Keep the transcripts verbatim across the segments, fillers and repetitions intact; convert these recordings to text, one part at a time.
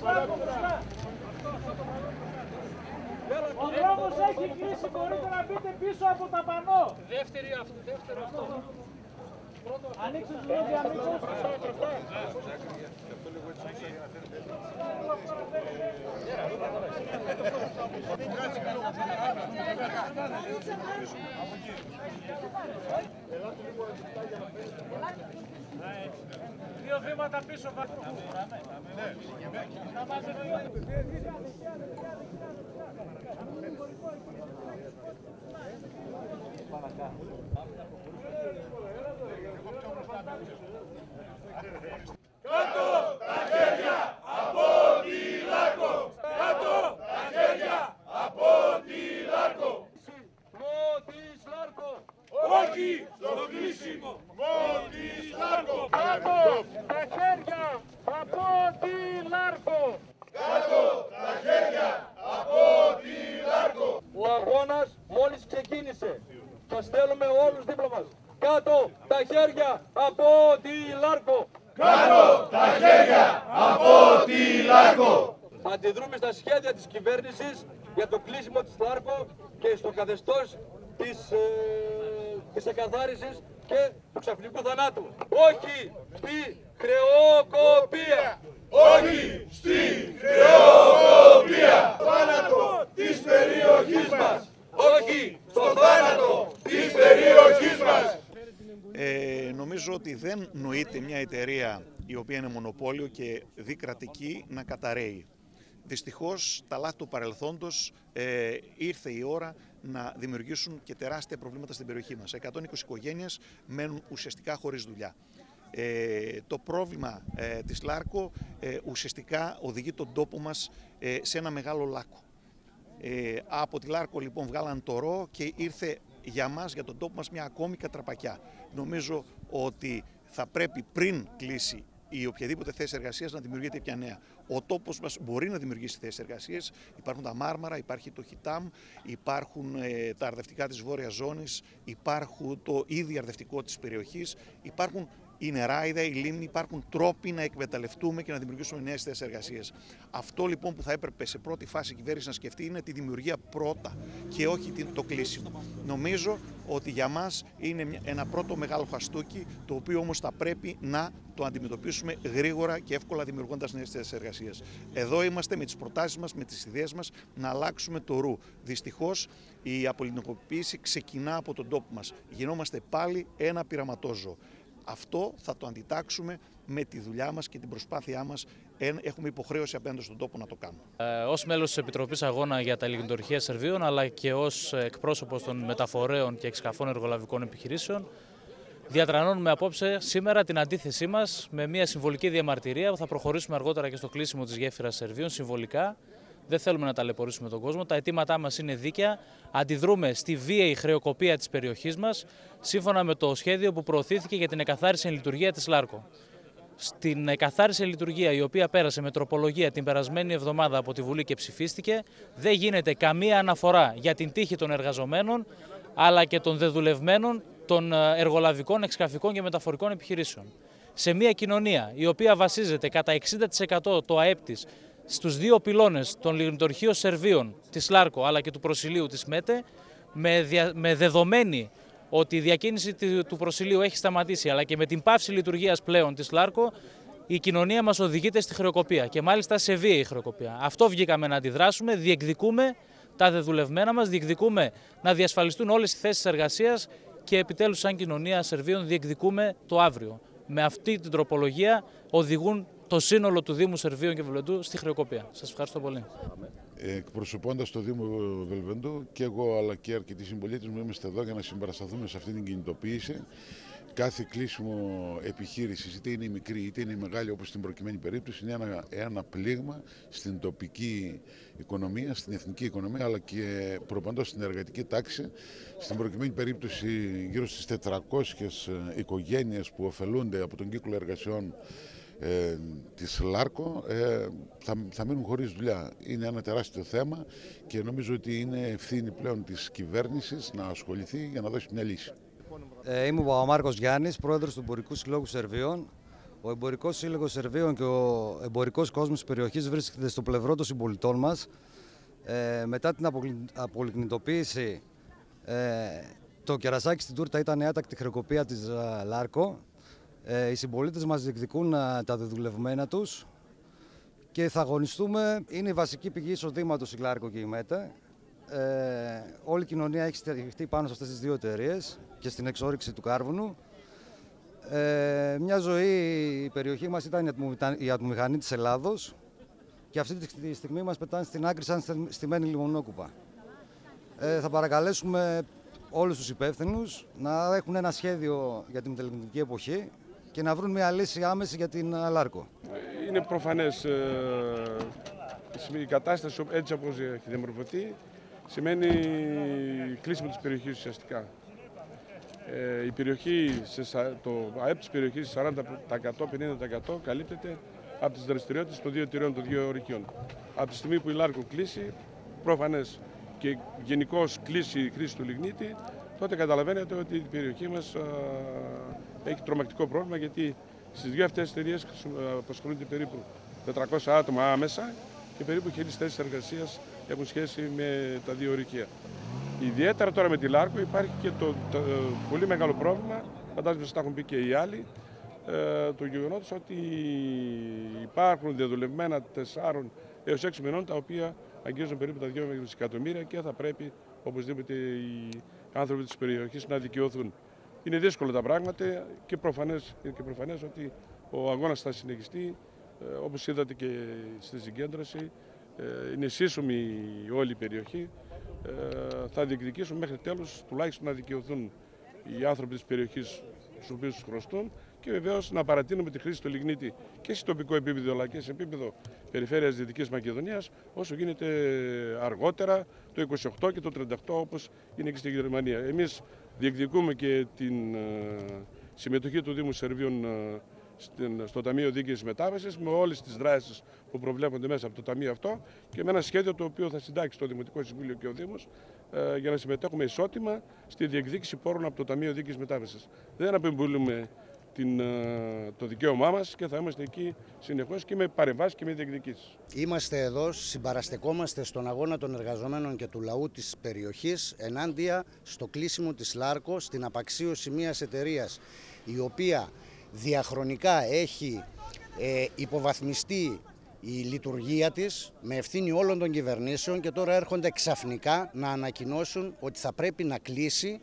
Ο δρόμος έχει κλείσει, μπορείτε να μπείτε πίσω από τα πανό. Δεύτερη αυτό, δεύτερο αυτό. Ανοίξτε τους λόγους διαμήκους. Δύο βήματα πίσω. Κάτω τα χέρια από τη Λάρκο! Κάτω τα χέρια από τη Λάρκο! Μότις Λάρκο! Όχι στο κλείσιμο! Μότις Λάρκο! Κάτω τα χέρια από τη Λάρκο! Κάτω τα χέρια από τη Λάρκο! Ο αγώνας μόλις ξεκίνησε. Σας θέλουμε όλους δίπλα μας. Κάτω τα χέρια από τη Λάρκο! Κάτω τα χέρια από τη Λάρκο! Αντιδρούμε στα σχέδια της κυβέρνησης για το κλείσιμο της Λάρκο και στο καθεστώς της, ε, της εκαθάρισης και του ξαφνικού θανάτου. Όχι στη χρεοκοπία! Όχι στη χρεοκοπία! Θάνατο της περιοχής μας! Όχι στο θάνατο της περιοχής μας! Ε, νομίζω ότι δεν νοείται μια εταιρεία η οποία είναι μονοπόλιο και δικρατική να καταρρέει. Δυστυχώς, τα λάθη του παρελθόντος ε, ήρθε η ώρα να δημιουργήσουν και τεράστια προβλήματα στην περιοχή μας. εκατόν είκοσι οικογένειες μένουν ουσιαστικά χωρίς δουλειά. Ε, το πρόβλημα ε, της Λάρκο ε, ουσιαστικά οδηγεί τον τόπο μας ε, σε ένα μεγάλο λάκκο. Ε, από τη Λάρκο λοιπόν βγάλαν το ρο και ήρθε για μας, για τον τόπο μας, μια ακόμη κατραπακιά. Νομίζω ότι θα πρέπει πριν κλείσει η οποιαδήποτε θέση εργασίας να δημιουργείται πια νέα. Ο τόπος μας μπορεί να δημιουργήσει θέσεις εργασίας. Υπάρχουν τα Μάρμαρα, υπάρχει το Χιτάμ, υπάρχουν ε, τα αρδευτικά της Βόρειας Ζώνης, υπάρχουν το ήδη αρδευτικό της περιοχής, υπάρχουν η νεράιδα, η λίμνη, υπάρχουν τρόποι να εκμεταλλευτούμε και να δημιουργήσουμε νέες θέσεις εργασίας. Αυτό λοιπόν που θα έπρεπε σε πρώτη φάση η κυβέρνηση να σκεφτεί είναι τη δημιουργία πρώτα και όχι το κλείσιμο. Νομίζω ότι για μας είναι ένα πρώτο μεγάλο χαστούκι, το οποίο όμως θα πρέπει να το αντιμετωπίσουμε γρήγορα και εύκολα δημιουργώντας νέες θέσεις εργασίας. Εδώ είμαστε με τις προτάσεις μας, με τις ιδέες μας να αλλάξουμε το ρου. Δυστυχώς η απολυτικοποίηση ξεκινά από τον τόπο μας. Γινόμαστε πάλι ένα πειραματόζωο. Αυτό θα το αντιτάξουμε με τη δουλειά μας και την προσπάθειά μας. Έχουμε υποχρέωση απέναντι στον τόπο να το κάνουμε. Ε, ως μέλος της Επιτροπής Αγώνα για τα Λιγνητορυχεία Σερβίων, αλλά και ως εκπρόσωπος των μεταφορέων και εξκαφών εργολαβικών επιχειρήσεων, διατρανώνουμε απόψε σήμερα την αντίθεσή μας με μια συμβολική διαμαρτυρία που θα προχωρήσουμε αργότερα και στο κλείσιμο της γέφυρας Σερβίων συμβολικά. Δεν θέλουμε να ταλαιπωρήσουμε τον κόσμο. Τα αιτήματά μας είναι δίκαια. Αντιδρούμε στη βίαιη χρεοκοπία της περιοχής μας, σύμφωνα με το σχέδιο που προωθήθηκε για την εκαθάριση εν λειτουργία της Λάρκο. Στην εκαθάριση εν λειτουργία, η οποία πέρασε με τροπολογία την περασμένη εβδομάδα από τη Βουλή και ψηφίστηκε, δεν γίνεται καμία αναφορά για την τύχη των εργαζομένων, αλλά και των δεδουλευμένων, των εργολαβικών, εξκαφικών και μεταφορικών επιχειρήσεων. Σε μια κοινωνία η οποία βασίζεται κατά εξήντα τοις εκατό το ΑΕΠ της στους δύο πυλώνες των λιγνητορυχείων Σερβίων, της Λάρκο αλλά και του προσιλίου της ΜΕΤΕ, με, δια, με δεδομένη ότι η διακίνηση του προσιλίου έχει σταματήσει, αλλά και με την πάυση λειτουργίας πλέον της Λάρκο, η κοινωνία μας οδηγείται στη χρεοκοπία και μάλιστα σε βίαιη χρεοκοπία. Αυτό βγήκαμε να αντιδράσουμε, διεκδικούμε τα δεδουλευμένα μας, διεκδικούμε να διασφαλιστούν όλες οι θέσεις εργασίας και επιτέλους σαν κοινωνία Σερβίων διεκδικούμε το αύριο. Με αυτή την τροπολογία οδηγούν το σύνολο του Δήμου Σερβίων και Βελβεντού στη χρεοκοπία. Σας ευχαριστώ πολύ. Εκπροσωπώντας το Δήμο Βελβεντού, και εγώ αλλά και αρκετοί συμπολίτες μου είμαστε εδώ για να συμπαρασταθούμε σε αυτή την κινητοποίηση. Κάθε κλείσιμο επιχείρησης, είτε είναι μικρή είτε είναι μεγάλη, όπως στην προκειμένη περίπτωση, είναι ένα, ένα πλήγμα στην τοπική οικονομία, στην εθνική οικονομία, αλλά και προπαντός στην εργατική τάξη. Στην προκειμένη περίπτωση, γύρω στις τετρακόσιες οικογένειες που ωφελούνται από τον κύκλο εργασιών Ε, της Λάρκο ε, θα, θα μείνουν χωρίς δουλειά. Είναι ένα τεράστιο θέμα και νομίζω ότι είναι ευθύνη πλέον της κυβέρνησης να ασχοληθεί για να δώσει μια λύση. Ε, είμαι ο Παπαμάρκος Γιάννης, πρόεδρος του Εμπορικού Συλλόγου Σερβίων. Ο Εμπορικός Σύλλογος Σερβίων και ο εμπορικός κόσμος της περιοχής βρίσκεται στο πλευρό των συμπολιτών μας. Ε, μετά την απολιγνητοποίηση, ε, το κερασάκι στην τούρτα ήταν η άτακτη χρεοκοπία της ε, Λάρκο. Ε, οι συμπολίτες μας διεκδικούν ε, τα δεδουλευμένα τους και θα αγωνιστούμε. Είναι η βασική πηγή εισοδήματος η Λάρκο και η ΜΕΤΕ. Ε, όλη η κοινωνία έχει στηριχτεί πάνω σε αυτές τις δύο εταιρείες και στην εξόρυξη του κάρβουνου. Ε, μια ζωή η περιοχή μας ήταν η ατμομηχανή της Ελλάδος και αυτή τη στιγμή μας πετάνε στην άκρη σαν στημένη λιμονόκουπα. Ε, θα παρακαλέσουμε όλους τους υπεύθυνους να έχουν ένα σχέδιο για την μεταλλεκτική εποχή και να βρουν μια λύση άμεση για την Λάρκο. Είναι προφανές ε, η κατάσταση έτσι όπως έχει διαμορφωθεί σημαίνει κλείσιμο της περιοχής ουσιαστικά. Ε, η περιοχή, το ΑΕΠ της περιοχής σαράντα τοις εκατό με πενήντα τοις εκατό καλύπτεται από τις δραστηριότητες των δύο εταιρεών των δύο ορικιών. Από τη στιγμή που η Λάρκο κλείσει, προφανές και γενικώς κλείσει η χρήση του λιγνίτη, τότε καταλαβαίνετε ότι η περιοχή μας α, έχει τρομακτικό πρόβλημα, γιατί στις δύο αυτές εταιρείες απασχολούνται περίπου τετρακόσια άτομα άμεσα και περίπου χίλιες θέσεις εργασίας έχουν σχέση με τα δύο ορικεία. Ιδιαίτερα τώρα με τη Λάρκο υπάρχει και το, το, το πολύ μεγάλο πρόβλημα, φαντάζομαι ότι τα έχουν πει και οι άλλοι, ε, το γεγονός ότι υπάρχουν διαδουλευμένα τεσσάρων έως έξι μηνών τα οποία αγγίζουν περίπου τα δύο εκατομμύρια και θα πρέπει οπωσδήποτε οι άνθρωποι της περιοχής να δικαιωθούν. Είναι δύσκολα τα πράγματα και προφανές, και προφανές ότι ο αγώνας θα συνεχιστεί, ε, όπως είδατε και στη συγκέντρωση, ε, είναι σύσσωμη όλη η περιοχή. Ε, θα διεκδικήσουν μέχρι τέλους τουλάχιστον να δικαιωθούν οι άνθρωποι της περιοχής στους οποίους τους χρωστούν και βεβαίως να παρατείνουμε τη χρήση του λιγνίτη και σε τοπικό επίπεδο αλλά και σε επίπεδο περιφέρειας Δυτικής Μακεδονίας όσο γίνεται αργότερα το είκοσι οκτώ και το τριάντα οκτώ όπως είναι και στη Γερμανία. Εμείς διεκδικούμε και την ε, συμμετοχή του Δήμου Σερβίων ε, στο Ταμείο Δίκαιης Μετάβασης με όλες τις δράσεις που προβλέπονται μέσα από το Ταμείο αυτό και με ένα σχέδιο το οποίο θα συντάξει το Δημοτικό Συμβούλιο και ο Δήμος ε, για να συμμετέχουμε ισότιμα στη διεκδίκηση πόρων από το Ταμείο Δίκαιης Μετάβασης. Δεν απεμπολούμε την, ε, το δικαίωμά μας και θα είμαστε εκεί συνεχώς και με παρεμβάσεις και με διεκδικήσεις. Είμαστε εδώ, συμπαραστεκόμαστε στον αγώνα των εργαζομένων και του λαού της περιοχής ενάντια στο κλείσιμο της Λάρκο, στην απαξίωση μιας εταιρείας η οποία διαχρονικά έχει ε, υποβαθμιστεί η λειτουργία της με ευθύνη όλων των κυβερνήσεων και τώρα έρχονται ξαφνικά να ανακοινώσουν ότι θα πρέπει να κλείσει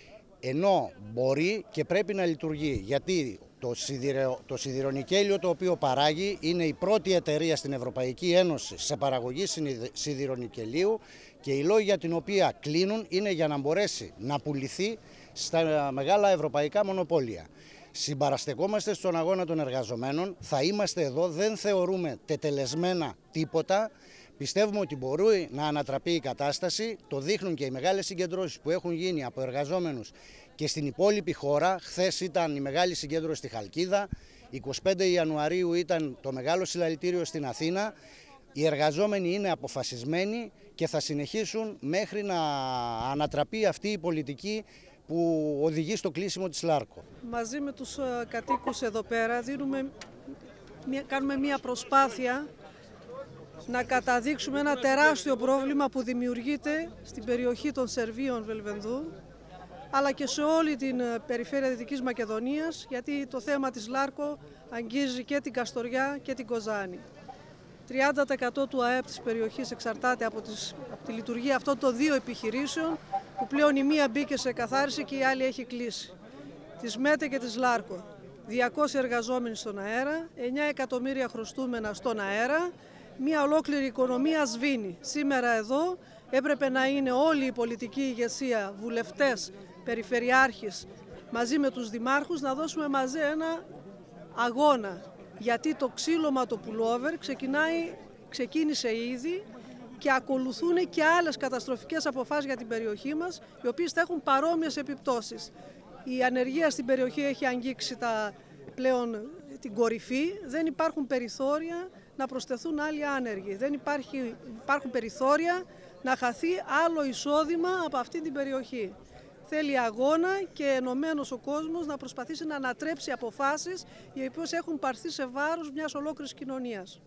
ενώ μπορεί και πρέπει να λειτουργεί, γιατί το, σιδηρο, το σιδηρονικέλιο το οποίο παράγει είναι η πρώτη εταιρεία στην Ευρωπαϊκή Ένωση σε παραγωγή σιδηρονικελίου και οι λόγοι για την οποία κλείνουν είναι για να μπορέσει να πουληθεί στα μεγάλα ευρωπαϊκά μονοπόλια. Συμπαραστεκόμαστε στον αγώνα των εργαζομένων, θα είμαστε εδώ, δεν θεωρούμε τετελεσμένα τίποτα. Πιστεύουμε ότι μπορεί να ανατραπεί η κατάσταση, το δείχνουν και οι μεγάλες συγκεντρώσεις που έχουν γίνει από εργαζόμενους και στην υπόλοιπη χώρα. Χθες ήταν η μεγάλη συγκέντρωση στη Χαλκίδα, εικοστή πέμπτη Ιανουαρίου ήταν το μεγάλο συλλαλητήριο στην Αθήνα. Οι εργαζόμενοι είναι αποφασισμένοι και θα συνεχίσουν μέχρι να ανατραπεί αυτή η πολιτική που οδηγεί στο κλείσιμο της Λάρκο. Μαζί με τους κατοίκους εδώ πέρα δίνουμε, κάνουμε μια προσπάθεια να καταδείξουμε ένα τεράστιο πρόβλημα που δημιουργείται στην περιοχή των Σερβίων Βελβενδού αλλά και σε όλη την περιφέρεια Δυτικής Μακεδονίας, γιατί το θέμα της Λάρκο αγγίζει και την Καστοριά και την Κοζάνη. τριάντα τοις εκατό του ΑΕΠ της περιοχής εξαρτάται από, τις, από τη λειτουργία αυτών των δύο επιχειρήσεων που πλέον η μία μπήκε σε καθάριση και η άλλη έχει κλείσει. Της ΜΕΤΕ και της Λάρκο. διακόσιοι εργαζόμενοι στον αέρα, εννιά εκατομμύρια χρωστούμενα στον αέρα, μια ολόκληρη οικονομία σβήνει. Σήμερα εδώ έπρεπε να είναι όλη η πολιτική ηγεσία, βουλευτές, περιφερειάρχες, μαζί με τους δημάρχους να δώσουμε μαζί ένα αγώνα. Γιατί το ξύλωμα το pullover ξεκινάει, ξεκίνησε ήδη και ακολουθούν και άλλες καταστροφικές αποφάσεις για την περιοχή μας, οι οποίες θα έχουν παρόμοιες επιπτώσεις. Η ανεργία στην περιοχή έχει αγγίξει τα, πλέον την κορυφή, δεν υπάρχουν περιθώρια να προσθεθούν άλλοι άνεργοι. Δεν υπάρχει, υπάρχουν περιθώρια να χαθεί άλλο εισόδημα από αυτή την περιοχή. Θέλει αγώνα και ενωμένος ο κόσμος να προσπαθήσει να ανατρέψει αποφάσεις οι οποίες έχουν πάρθει σε βάρος μιας ολόκληρης κοινωνίας.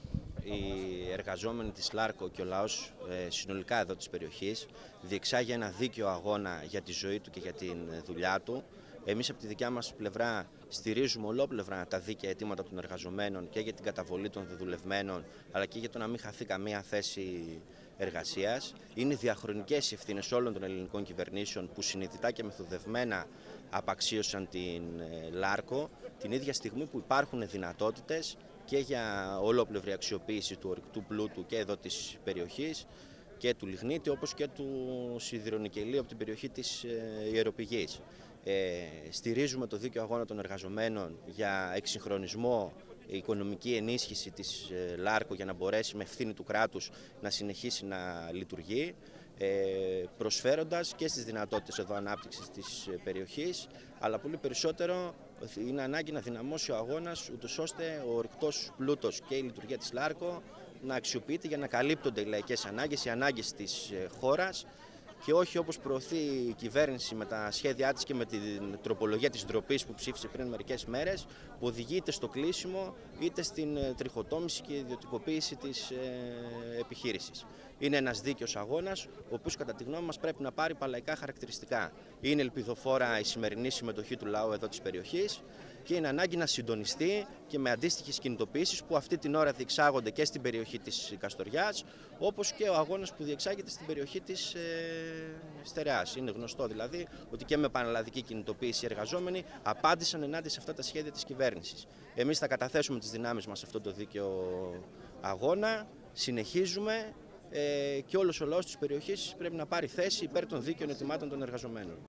Οι εργαζόμενοι της Λάρκο και ο λαός ε, συνολικά εδώ της περιοχής διεξάγει ένα δίκαιο αγώνα για τη ζωή του και για τη δουλειά του. Εμείς από τη δικιά μας πλευρά στηρίζουμε ολόπλευρα τα δίκαια αιτήματα των εργαζομένων και για την καταβολή των δεδουλευμένων, αλλά και για το να μην χαθεί καμία θέση εργασίας. Είναι διαχρονικές οι ευθύνες όλων των ελληνικών κυβερνήσεων που συνειδητά και μεθοδευμένα απαξίωσαν την Λάρκο, την ίδια στιγμή που υπάρχουν δυνατότητες και για ολόπλευρη αξιοποίηση του ορυκτού πλούτου και εδώ της περιοχής και του λιγνίτη, όπως και του σιδηρονικελίου από την περιοχή της Ιεροπηγής. Ε, στηρίζουμε το δίκαιο αγώνα των εργαζομένων για εξυγχρονισμό, οικονομική ενίσχυση της Λάρκο για να μπορέσει με ευθύνη του κράτους να συνεχίσει να λειτουργεί, ε, προσφέροντας και στις δυνατότητες εδώ ανάπτυξης της περιοχής, αλλά πολύ περισσότερο είναι ανάγκη να δυναμώσει ο αγώνας, ούτως ώστε ο ορυκτός πλούτος και η λειτουργία της Λάρκο να αξιοποιείται για να καλύπτονται οι λαϊκές ανάγκες, οι ανάγκες της χώρας, και όχι όπως προωθεί η κυβέρνηση με τα σχέδιά της και με την τροπολογία της ντροπής που ψήφισε πριν μερικές μέρες, που οδηγεί είτε στο κλείσιμο είτε στην τριχοτόμηση και ιδιωτικοποίηση της επιχείρησης. Είναι ένας δίκαιος αγώνας, ο οποίος κατά τη γνώμη μας πρέπει να πάρει παλαϊκά χαρακτηριστικά. Είναι ελπιδοφόρα η σημερινή συμμετοχή του λαού εδώ της περιοχής και είναι ανάγκη να συντονιστεί και με αντίστοιχες κινητοποιήσεις που αυτή την ώρα διεξάγονται και στην περιοχή της Καστοριάς, όπως και ο αγώνας που διεξάγεται στην περιοχή της ε, Στερεάς. Είναι γνωστό δηλαδή ότι και με πανελλαδική κινητοποίηση οι εργαζόμενοι απάντησαν ενάντια σε αυτά τα σχέδια της κυβέρνησης. Εμείς θα καταθέσουμε τις δυνάμεις μας σε αυτό το δίκαιο αγώνα, συνεχίζουμε ε, και όλος ο λαός της περιοχής πρέπει να πάρει θέση υπέρ των δίκαιων αιτημάτων των εργαζομένων.